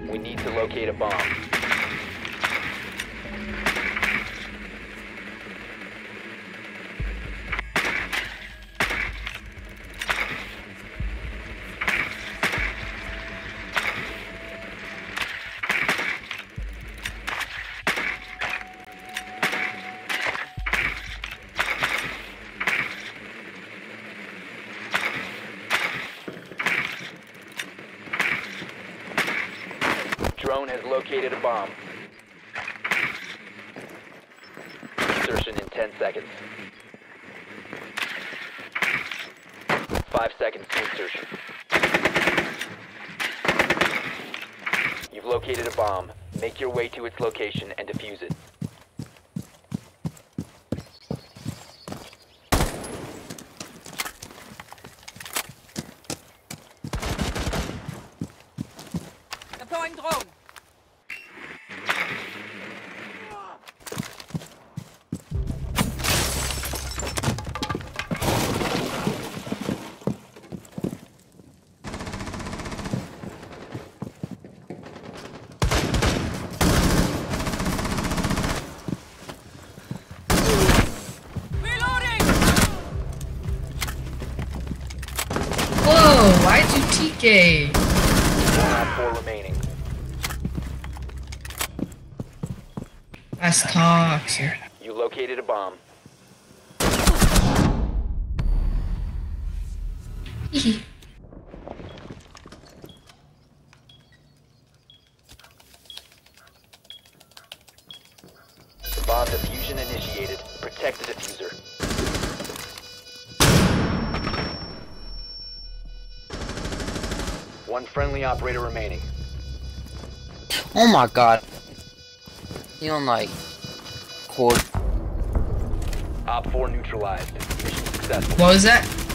We need to locate a bomb. Drone has located a bomb. Insertion in 10 seconds. 5 seconds to insertion. You've located a bomb. Make your way to its location and defuse it. Deploying drone. Whoa, why'd you TK? 4 remaining. That's toxic. You located a bomb. Bomb diffusion initiated. Protect the diffuser. One friendly operator remaining. Oh my god. You on like court. Op 4 neutralized. Mission successful. What was that?